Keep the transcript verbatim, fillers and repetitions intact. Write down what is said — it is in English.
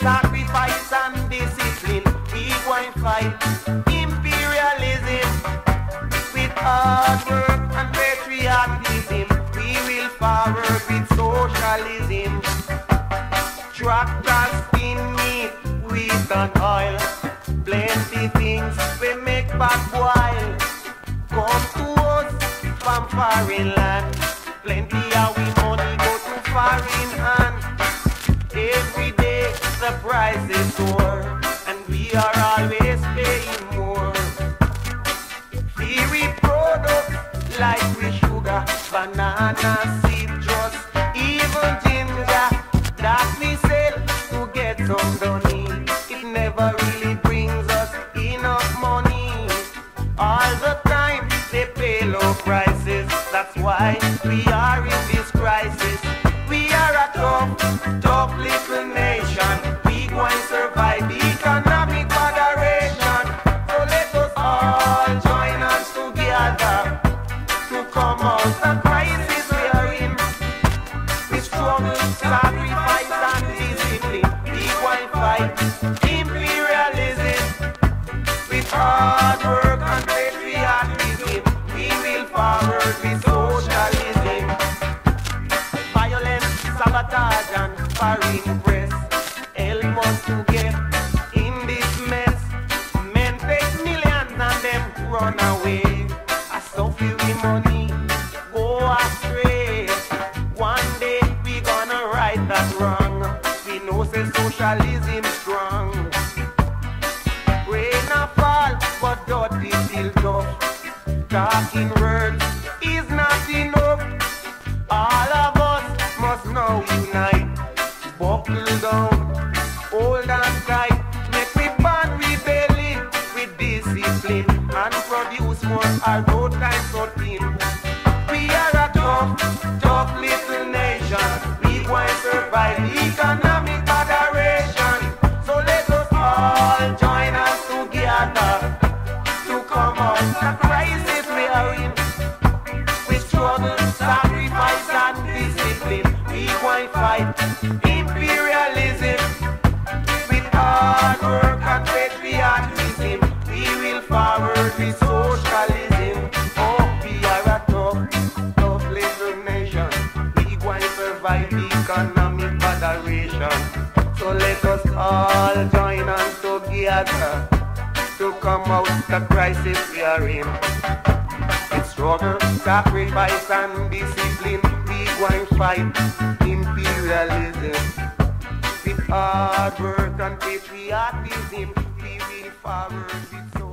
sacrifice and discipline. We going fight imperialism with hard work and patriotism. We will forward with socialism. Tractors, spin meat, wheat and oil. Plenty things we make back while. Come to us from foreign land. Plenty of we money go to foreign hand. Every day the prices soar, and we are always paying more. Dairy products like we sugar, banana, citrus, even ginger that we sell to get some money. It never really brings us enough money. All the time they pay low prices. That's why we are in this crisis. We are a tough, tough little nation. We go and survive economic moderation. So let us all join us together to come out the crisis we are in. We struggle, sacrifice and discipline. We go and fight imperialism with hard work and patriotism. We will forward with socialism. Violence, sabotage and foreign press help us to get in this mess. Men take millions and them run away. I suffer with money, go astray. One day we gonna right that wrong. We know say socialism strong. Rain a fall, but dirty still tough. Talking words is not enough. All of us must now unite. Buckle down, hold on tight. Make we burn rebellion with discipline and produce more although time so thin. We are a tough, tough little nation. We want to survive economic moderation. So let us all join us together to come out the crisis we are in. We struggle, sacrifice and discipline. We want to fight imperialism with hard work and patriotism. We will forward with socialism. Oh, we are a tough, tough little nation. We want to survive economic moderation. So let us all join us together to come out the crisis we are in. With struggle, sacrifice and discipline, we go and fight imperialism. With hard work and patriotism, we will forward with